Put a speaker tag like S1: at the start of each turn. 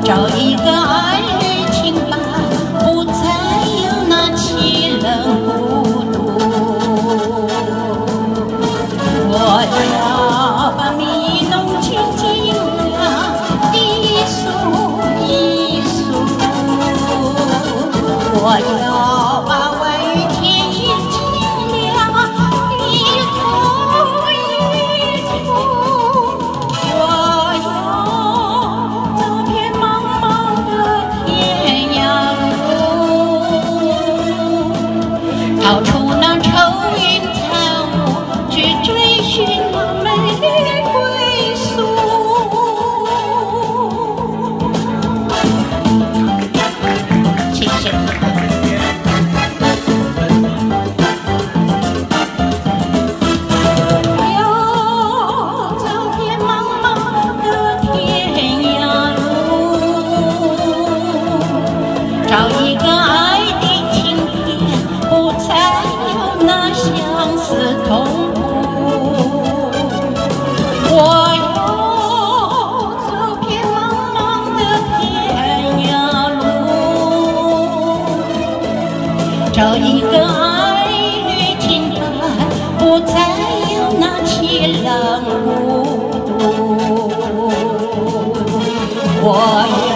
S1: 找一个爱侣情伴，不再有那凄冷孤独。我要把迷弄进精良的诉一诉，我要把外语天意清凉的吐一吐，我要走遍茫茫的天涯路，逃出那愁云惨雾，去追寻那美丽归宿。谢谢。要走遍茫茫的天涯路，找一个爱的晴天，不再有那相思痛苦。我要走遍茫茫的天涯路，找一个爱侣情伴，不再有那凄冷孤独。我